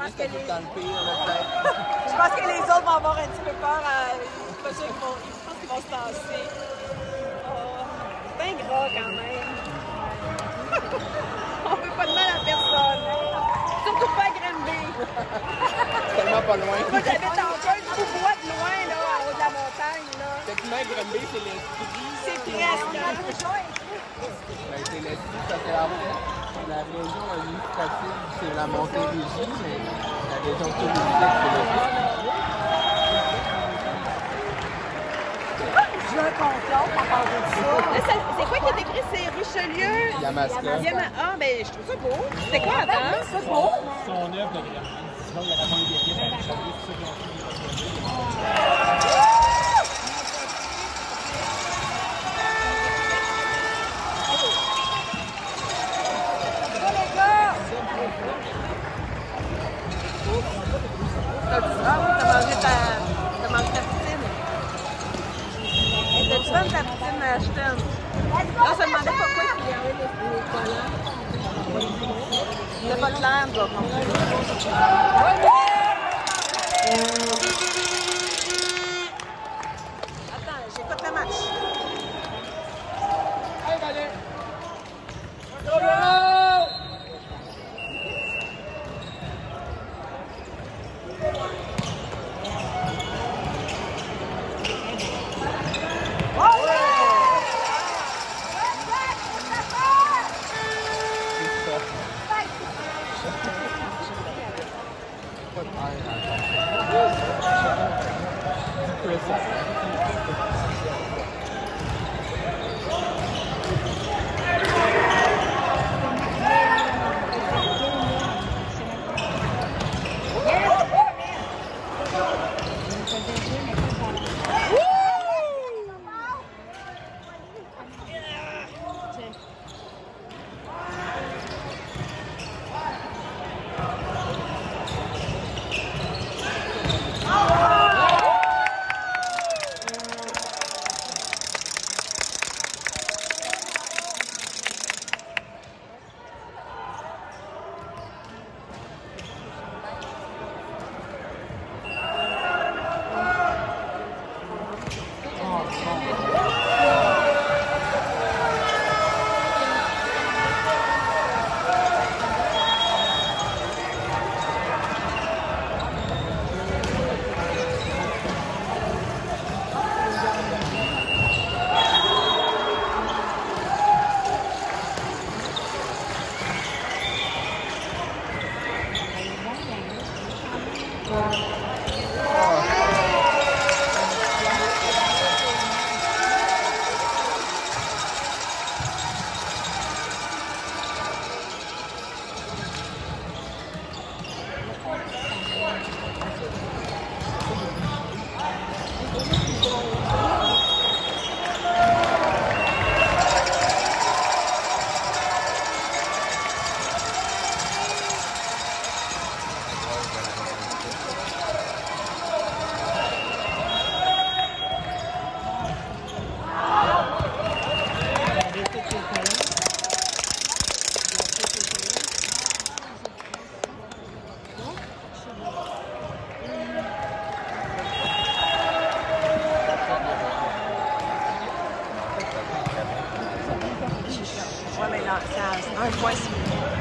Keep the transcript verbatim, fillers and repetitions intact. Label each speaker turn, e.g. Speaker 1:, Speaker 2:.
Speaker 1: pense que les... dans le pire, là, peut-être.
Speaker 2: Je pense que les autres vont avoir un petit peu peur. À... C'est pas sûr qu'ils vont... Je pense qu'ils vont se tasser. Oh, c'est bien gras quand même. On fait pas de mal à personne. Surtout pas à Granby.
Speaker 1: C'est tellement pas loin.
Speaker 2: Moi, j'habite en Côte, je vous vois de loin, là, en haut de la montagne. Là.
Speaker 1: Techniquement, Granby, c'est l'Estrie.
Speaker 2: C'est presque.
Speaker 1: Ben, c'est l'Estrie, ça fait en fait la région administrative, c'est la Montérégie, mais la région touristique, c'est l'Estrie.
Speaker 2: J'ai un complot à part de ça. C'est quoi qui est écrit? C'est Richelieu?
Speaker 1: Yamaska.
Speaker 2: Yama... Ah, ben, je trouve ça beau. C'est quoi avant? C'est beau.
Speaker 3: Son œuvre de Granby. Sinon, il y aurait pas eu des risques à Richelieu, tout ça qui ont
Speaker 2: Ah oui, t'as mangé ta... T'as mangé ta poutine. T'as-tu bonne ta poutine à Ashton? Là, on se demandait pourquoi il y avait les collants. C'est pas clair, toi. Attends, j'écoute le match.
Speaker 1: Hey, Valet!
Speaker 2: Ouais, mais là, c'est un point six.